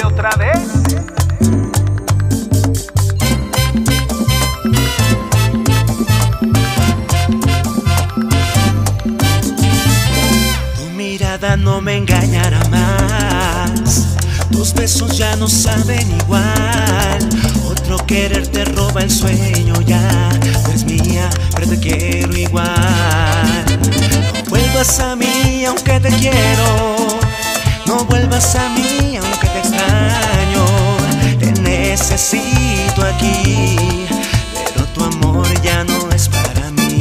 Dale otra vez. Tu mirada no me engañará más, tus besos ya no saben igual. Otro querer te roba el sueño, ya no es mía, pero te quiero igual. No vuelvas a mí aunque te quiero, no vuelvas a mí aunque te extraño. Te necesito aquí, pero tu amor ya no es para mí.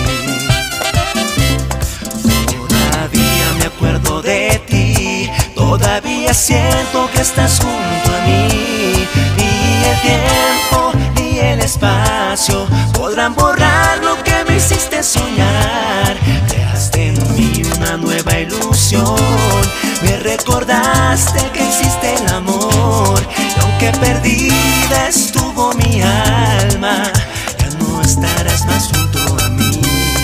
Todavía me acuerdo de ti, todavía siento que estás junto a mí. Ni el tiempo ni el espacio podrán borrar lo que me hiciste soñar. Creaste en mí una nueva ilusión, me recordaste que existe el amor. Y aunque perdida estuvo mi alma, ya no estarás más junto a mí.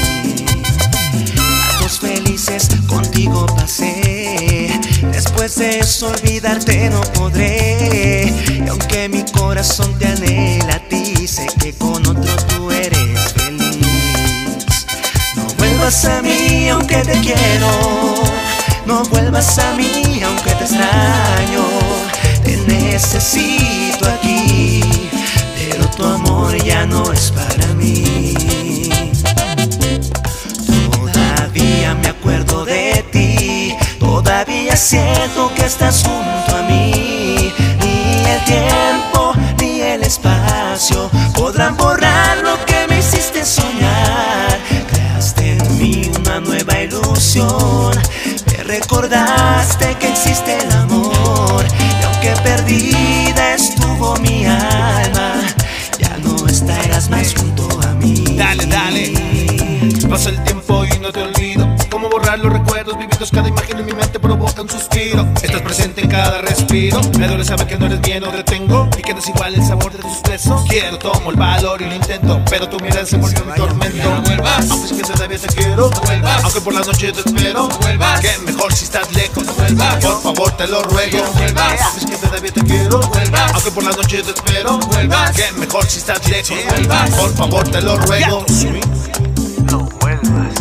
Ratos felices contigo pasé, después de eso olvidarte no podré. Y aunque mi corazón te anhela a ti, sé que con otro tú eres feliz. No vuelvas a mí aunque te quiero, no vuelvas a mí aunque te extraño. Te necesito aquí, pero tu amor ya no es para mí. Todavía me acuerdo de ti, todavía siento que estás junto a mí. Ni el tiempo ni el espacio podrán borrar lo que me hiciste soñar. Creaste en mí una nueva ilusión, me recordaste que existe el amor. Y aunque perdida estuvo mi alma, ya no estarás más junto a mí. Dale, dale. Pasa el tiempo y no te olvido. Cómo borrar los recuerdos vividos, cada imagen en mi mente provoca un suspiro. Estás presente en cada respiro, me duele saber que no eres bien, no te tengo y que no es igual el sabor de tus besos. Quiero, tomo el valor y lo intento, pero tu mirada se volvió mi tormento. No vuelvas, aunque sé que todavía te quiero. No vuelvas, aunque por la noche te espero. No vuelvas, que mejor si estás lejos. No vuelvas, por favor te lo ruego. No vuelvas, aunque sé que todavía te quiero. No vuelvas, aunque por la noche te espero. No vuelvas, que mejor si estás lejos. No vuelvas, por favor te lo ruego. No vuelvas.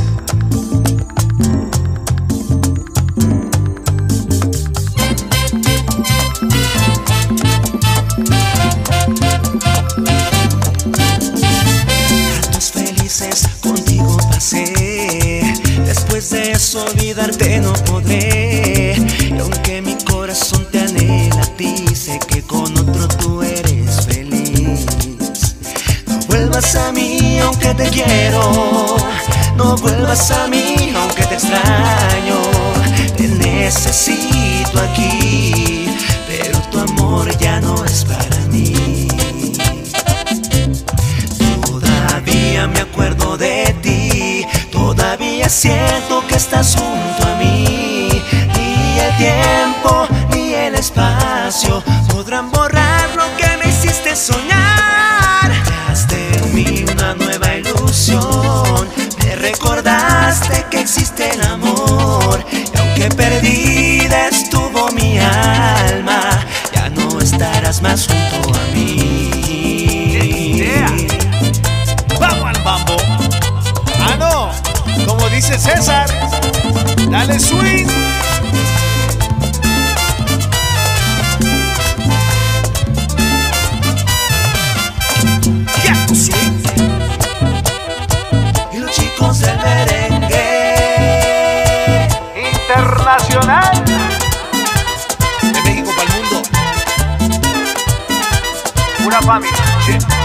Ratos felices contigo pasé, después de eso olvidarte no podré. Y aunque mi corazón te anhela a ti, sé que con otro tú eres feliz. No vuelvas a mí aunque te quiero, no vuelvas a mí aunque te extraño. Te necesito aquí, pero tu amor ya no es para mí. Todavía me acuerdo de ti, todavía siento que estás junto a mí. Ni el tiempo ni el espacio podrán borrar lo que me hiciste soñar. Creaste en mí una nueva ilusión, me recordaste que existe el amor. Y aunque perdida estuvo mi alma, ya no estarás más junto a mí. Vamos al mambo. Ah, no, como dice César, dale swing. Ya, swing. Y los chicos del merengue Internacional. De México para el mundo. Pura familia.